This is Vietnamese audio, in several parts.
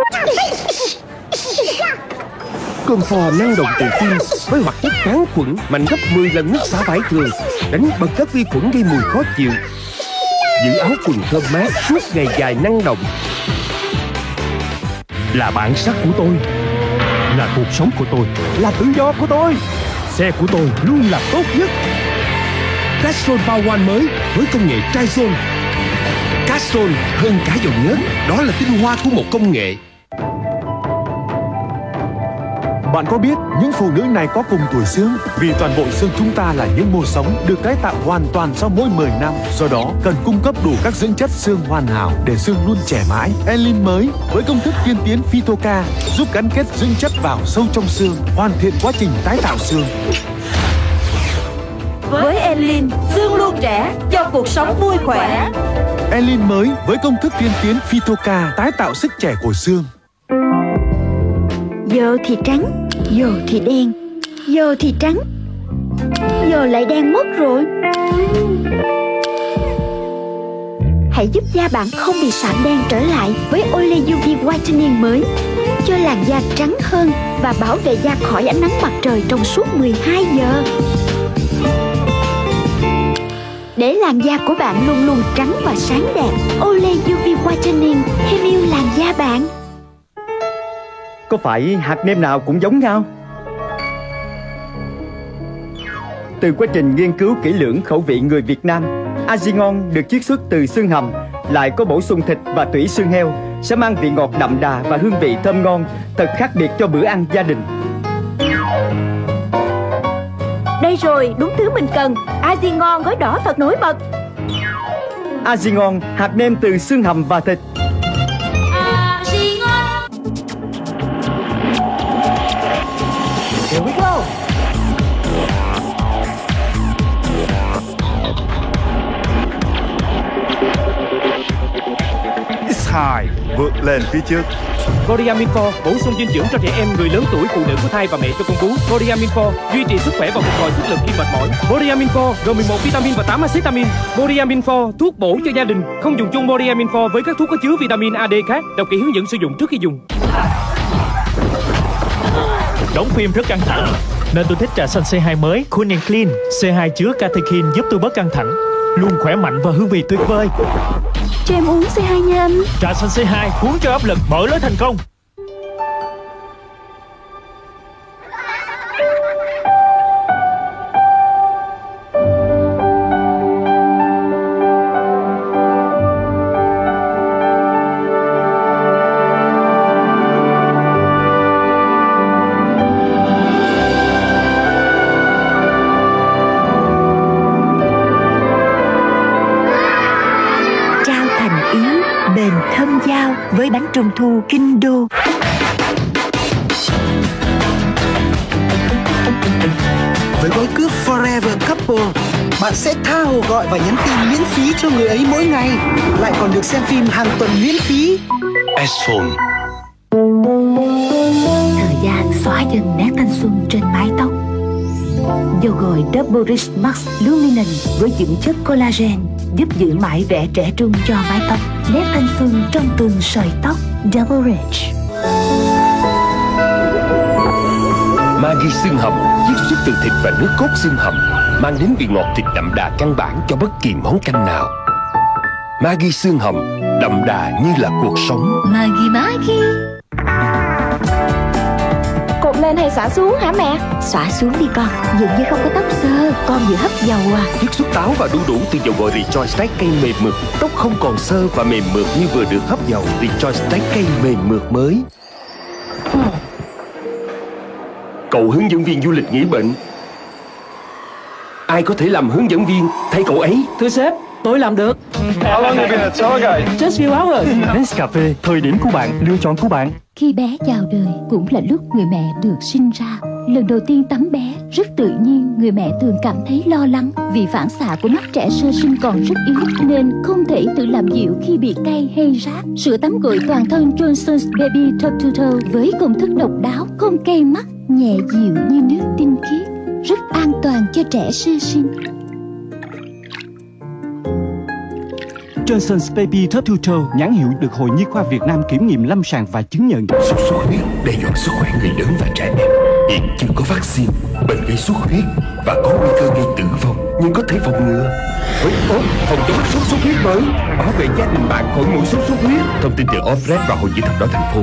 Con phò năng động từ phim với hoạt chất kháng khuẩn mạnh gấp 10 lần nước xả vải thường, đánh bật các vi khuẩn gây mùi khó chịu, giữ áo quần thơm mát suốt ngày dài năng động. Là bản sắc của tôi, là cuộc sống của tôi, là tự do của tôi. Xe của tôi luôn là tốt nhất. Castrol Power One mới với công nghệ Trizone. Castrol hơn cả dầu nhớt, đó là tinh hoa của một công nghệ. Bạn có biết những phụ nữ này có cùng tuổi xương? Vì toàn bộ xương chúng ta là những mô sống được tái tạo hoàn toàn sau mỗi 10 năm. Do đó, cần cung cấp đủ các dưỡng chất xương hoàn hảo để xương luôn trẻ mãi. Elin mới với công thức tiên tiến Phytoca giúp gắn kết dưỡng chất vào sâu trong xương, hoàn thiện quá trình tái tạo xương. Với Elin, xương luôn trẻ cho cuộc sống vui khỏe. Elin mới với công thức tiên tiến Phytoca tái tạo sức trẻ của xương. Giờ thì trắng, giờ thì đen, giờ thì trắng, giờ lại đen mất rồi. Hãy giúp da bạn không bị sạm đen trở lại với Olay UV Whitening mới, cho làn da trắng hơn và bảo vệ da khỏi ánh nắng mặt trời trong suốt 12 giờ. Để làn da của bạn luôn luôn trắng và sáng đẹp, Olay UV Whitening thêm yêu làn da bạn. Có phải hạt nêm nào cũng giống nhau? Từ quá trình nghiên cứu kỹ lưỡng khẩu vị người Việt Nam, Azingon được chiết xuất từ xương hầm, lại có bổ sung thịt và tủy xương heo, sẽ mang vị ngọt đậm đà và hương vị thơm ngon, thật khác biệt cho bữa ăn gia đình. Đây rồi, đúng thứ mình cần. Azingon gói đỏ thật nổi bật. Azingon, hạt nêm từ xương hầm và thịt. Here we go. It's high, vượt lên phía trước. Voriamin 4 bổ sung dinh dưỡng cho trẻ em, người lớn tuổi, phụ nữ có thai và mẹ cho con bú. Voriamin 4 duy trì sức khỏe và phục hồi sức lực khi mệt mỏi. Voriamin 4 gồm 11 vitamin và 8 axit amin. Voriamin 4 thuốc bổ cho gia đình. Không dùng chung Voriamin 4 với các thuốc có chứa vitamin AD khác. Đọc kỹ hướng dẫn sử dụng trước khi dùng. Đóng phim rất căng thẳng nên tôi thích trà xanh C2 mới Cool and Clean. C2 chứa catechin giúp tôi bớt căng thẳng, luôn khỏe mạnh và hương vị tuyệt vời. Cho em uống C2 nha anh. Trà xanh C2 cuốn cho áp lực, mở lối thành công. Bền thơm dao với bánh trung thu Kinh Đô. Với gói cước Forever Couple, bạn sẽ tha hồ gọi và nhắn tin miễn phí cho người ấy mỗi ngày, lại còn được xem phim hàng tuần miễn phí. S-Phone. Thời gian xóa dần nét thanh xuân trên mái tóc. Dầu gội Double Rich Max Luminance với dưỡng chất collagen giúp giữ mãi vẻ trẻ trung cho mái tóc, nét thanh xuân trong từng sợi tóc. Double Rich. Maggi xương hầm chiết xuất từ thịt và nước cốt xương hầm, mang đến vị ngọt thịt đậm đà căn bản cho bất kỳ món canh nào. Maggi xương hầm đậm đà như là cuộc sống. Maggi. Cột lên hay xõa xuống hả mẹ? Xõa xuống đi con, dường như không có tóc xơ, con vừa hấp dầu à. Chiết xuất táo và đu đủ từ dầu gội Rejoice Tech cây mềm mượt, tóc không còn xơ và mềm mượt như vừa được hấp dầu. Rejoice Tech cây mềm mượt mới. Cậu hướng dẫn viên du lịch nghỉ bệnh, ai có thể làm hướng dẫn viên thay cậu ấy? Thưa sếp, tôi làm được. How long have you been a tour guide? Just few hours. Nescafe, thời điểm của bạn, lựa chọn của bạn. Khi bé chào đời cũng là lúc người mẹ được sinh ra. Lần đầu tiên tắm bé, rất tự nhiên người mẹ thường cảm thấy lo lắng vì phản xạ của mắt trẻ sơ sinh còn rất yếu nên không thể tự làm dịu khi bị cay hay rát. Sữa tắm gội toàn thân Johnson's Baby Top to Toe với công thức độc đáo, không cay mắt, nhẹ dịu như nước tinh khiết, rất an toàn cho trẻ sơ sinh. Johnson's Baby Turtle, nhãn hiệu được Hội Nhi khoa Việt Nam kiểm nghiệm lâm sàng và chứng nhận. Sốt xuất huyết đe dọa sức khỏe người lớn và trẻ em. Hiện chưa có vaccine bệnh gây xuất huyết và có nguy cơ gây tử vong, nhưng có thể phòng ngừa. Với ốp phòng chống sốt xuất huyết mới, bảo vệ gia đình bạn khỏi mũi sốt xuất huyết. Thông tin từ Ofred và Hội Chữ thập đỏ thành phố.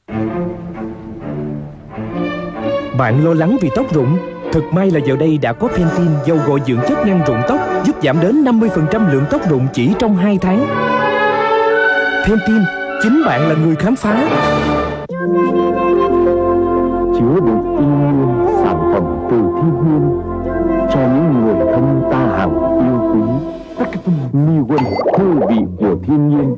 Bạn lo lắng vì tóc rụng? Thật may là giờ đây đã có Pantene, dầu gội dưỡng chất ngăn rụng tóc, giúp giảm đến 50% lượng tóc rụng chỉ trong 2 tháng. Pantene, chính bạn là người khám phá. Chứa đựng tinh nguyên sản phẩm từ thiên nhiên cho những người thân ta hàng yêu quý. Mi Quân, hương vị của thiên nhiên.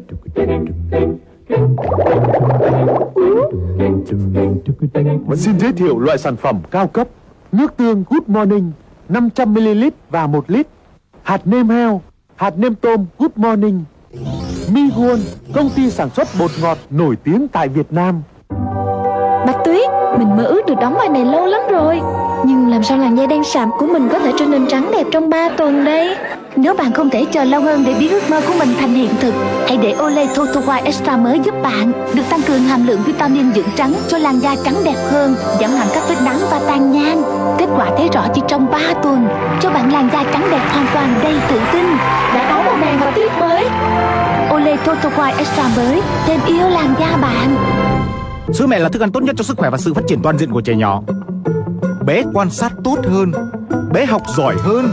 Xin giới thiệu loại sản phẩm cao cấp nước tương Good Morning 500ml và 1 lít. Hạt nêm heo, hạt nêm tôm Good Morning. Mi Quân, công ty sản xuất bột ngọt nổi tiếng tại Việt Nam. Bạch Tuyết, mình mơ ước được đóng vai này lâu lắm rồi. Nhưng làm sao làn da đen sạm của mình có thể trở nên trắng đẹp trong 3 tuần đây? Nếu bạn không thể chờ lâu hơn để biến ước mơ của mình thành hiện thực, hãy để Olay Total White Extra mới giúp bạn. Được tăng cường hàm lượng vitamin dưỡng trắng cho làn da trắng đẹp hơn, giảm hẳn các vết nắng và tàn nhang. Kết quả thấy rõ chỉ trong 3 tuần, cho bạn làn da trắng đẹp hoàn toàn đầy tự tin. Đã có một màn bạch tuyết mới. Olay Total White Extra mới, thêm yêu làn da bạn. Sữa mẹ là thức ăn tốt nhất cho sức khỏe và sự phát triển toàn diện của trẻ nhỏ. Bé quan sát tốt hơn, bé học giỏi hơn.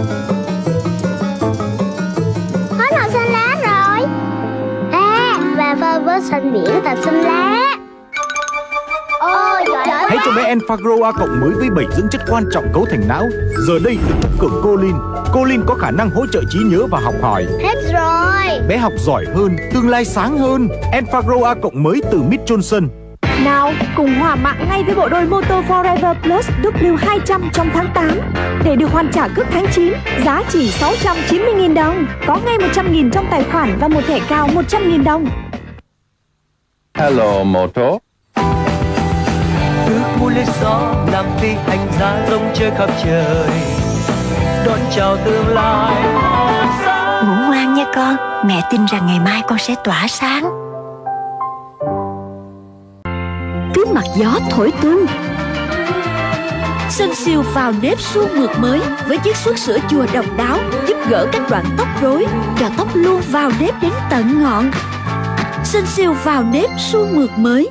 Hết màu xanh lá rồi. Và phơi với xanh biển thành xanh lá. Ôi giỏi quá. Hãy cho bé Enfagrow A+ mới với 7 dưỡng chất quan trọng cấu thành não. Giờ đây được tăng cường choline. Choline có khả năng hỗ trợ trí nhớ và học hỏi. Hết rồi. Bé học giỏi hơn, tương lai sáng hơn. Enfagrow A+ mới từ Mead Johnson. Nào, cùng hòa mạng ngay với bộ đôi mô tô Forever Plus W200 trong tháng 8 để được hoàn trả cước tháng 9, giá chỉ 690.000 đồng. Có ngay 100.000 trong tài khoản và một thẻ cào 100.000 đồng. Hello Moto. Ước muốn lên gió làm phi hành ra rong chơi khắp trời, đón chào tương lai. Ngủ ngoan nha con, mẹ tin rằng ngày mai con sẽ tỏa sáng. Cứ mặc gió thổi tung. Sunsilk vào nếp suông mượt mới với chiết xuất sữa chua độc đáo giúp gỡ các đoạn tóc rối, cho tóc luôn vào nếp đến tận ngọn. Sunsilk vào nếp suông mượt mới.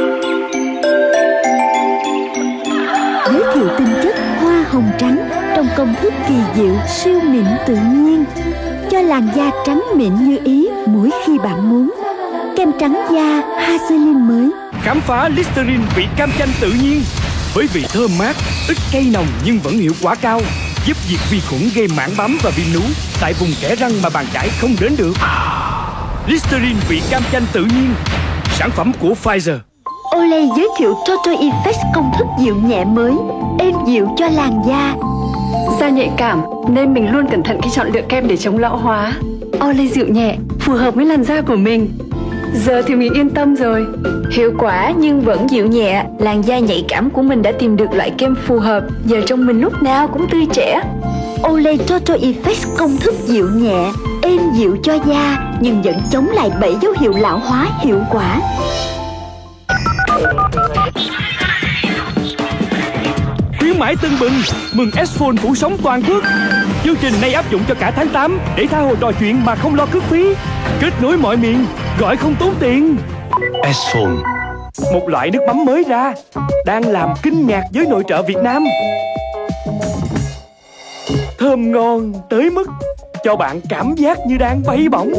Giới thiệu tinh chất hoa hồng trắng trong công thức kỳ diệu siêu mịn tự nhiên, cho làn da trắng mịn như ý mỗi khi bạn muốn. Kem trắng da Hazelin mới. Khám phá Listerine vị cam chanh tự nhiên với vị thơm mát, ít cay nồng nhưng vẫn hiệu quả cao, giúp diệt vi khuẩn gây mảng bám và viêm núi tại vùng kẽ răng mà bàn chải không đến được. Listerine vị cam chanh tự nhiên, sản phẩm của Pfizer. Olay giới thiệu Total Effects công thức dịu nhẹ mới, êm dịu cho làn da. Da nhạy cảm nên mình luôn cẩn thận khi chọn lựa kem để chống lão hóa. Olay dịu nhẹ, phù hợp với làn da của mình. Giờ thì mình yên tâm rồi. Hiệu quả nhưng vẫn dịu nhẹ. Làn da nhạy cảm của mình đã tìm được loại kem phù hợp. Giờ trông mình lúc nào cũng tươi trẻ. Olay Total Effects công thức dịu nhẹ, êm dịu cho da nhưng vẫn chống lại 7 dấu hiệu lão hóa hiệu quả. Khuyến mãi tưng bừng, mừng S-Phone phủ sóng toàn quốc. Chương trình này áp dụng cho cả tháng 8 để tha hồ trò chuyện mà không lo cước phí. Kết nối mọi miền, gọi không tốn tiền. S-Phone, một loại nước mắm mới ra, đang làm kinh ngạc giới nội trợ Việt Nam. Thơm ngon tới mức cho bạn cảm giác như đang bay bổng.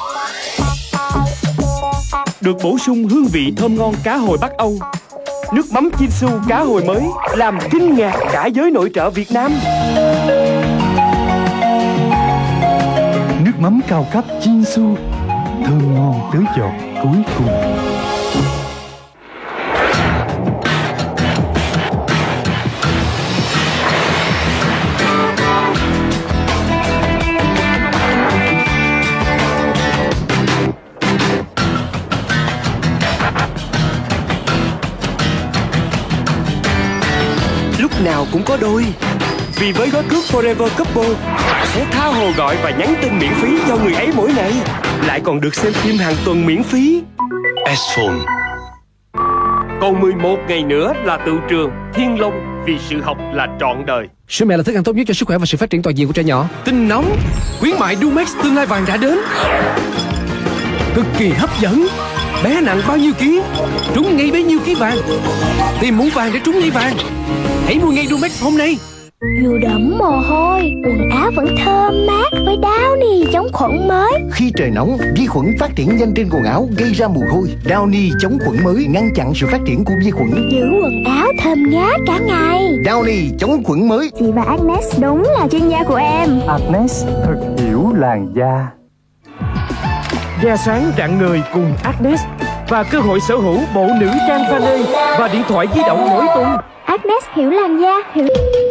Được bổ sung hương vị thơm ngon cá hồi Bắc Âu. Nước mắm Chinsu cá hồi mới làm kinh ngạc cả giới nội trợ Việt Nam. Nước mắm cao cấp Chinsu, thơm ngon tới giọt cuối cùng. Lúc nào cũng có đôi. Vì với gói cước Forever Couple, sẽ tha hồ gọi và nhắn tin miễn phí cho người ấy mỗi ngày. Lại còn được xem phim hàng tuần miễn phí. S-Phone. Còn 11 ngày nữa là tựu trường Thiên Long, vì sự học là trọn đời. Sữa mẹ là thức ăn tốt nhất cho sức khỏe và sự phát triển toàn diện của trẻ nhỏ. Tin nóng, khuyến mại Dumex tương lai vàng đã đến. Cực kỳ hấp dẫn. Bé nặng bao nhiêu ký, trúng ngay bấy nhiêu ký vàng. Tìm muốn vàng để trúng ngay vàng. Hãy mua ngay Dumex hôm nay. Dù đẫm mồ hôi, quần áo vẫn thơm mát với Downy chống khuẩn mới. Khi trời nóng, vi khuẩn phát triển nhanh trên quần áo gây ra mùi hôi. Downy chống khuẩn mới ngăn chặn sự phát triển của vi khuẩn, giữ quần áo thơm ngát cả ngày. Downy chống khuẩn mới. Chị và Agnes đúng là chuyên gia của em. Agnes thật hiểu làn da. Da sáng rạng ngời cùng Agnes và cơ hội sở hữu bộ nữ trang Fanny và điện thoại di động mỗi tuần. Agnes hiểu làn da, hiểu